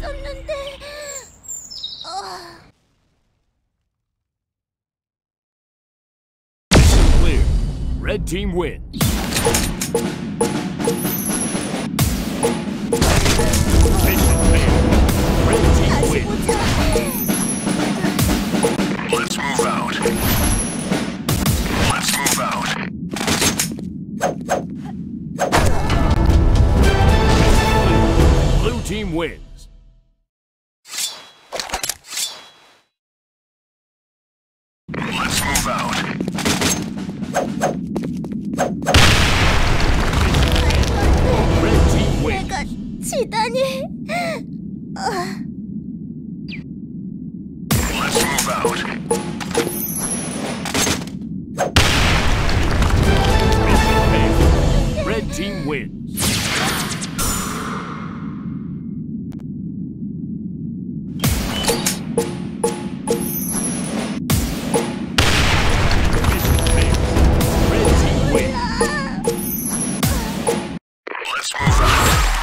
있었는데. Clear. Red team wins. Mission failed. Red team 다시 wins. 보자. Let's move out. Let's move out. Blue team wins. Let's move out. Red team wins. 내가 지다니. Let's move out. Red team wins. Mission failed. Red team wins. Let's move out.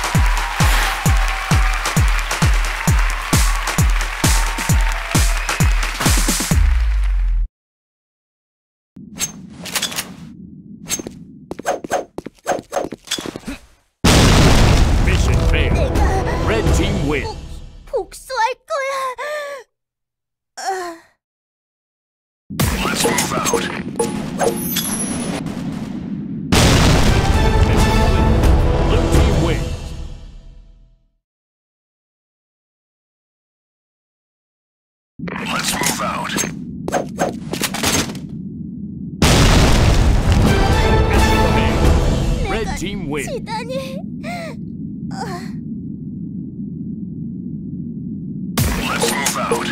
Mission failed. 내가 Red team wins. 복수할 거야. Let's move out. Blue team wins. Let's move out. Mission failed. Red 내가 team wins. 지다니. Let's move out.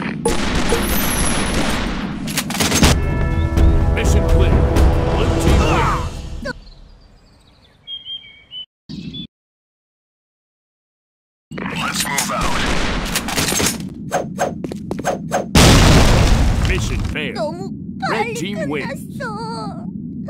Mission clear. Blue team wins. Let's move out. Mission failed. 너무 Red 빨리 team wins. 끝났어.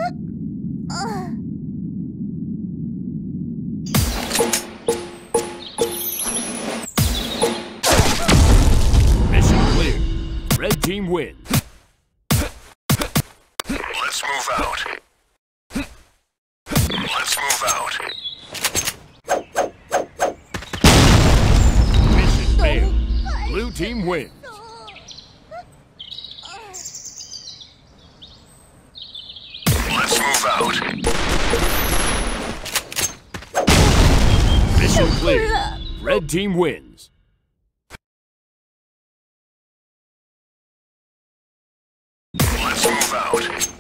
Mission clear. Red team wins. Let's move out. Let's move out. Mission failed. 빨리 Blue team wins. Let's move out. Mission clear. Red team wins. Let's move out.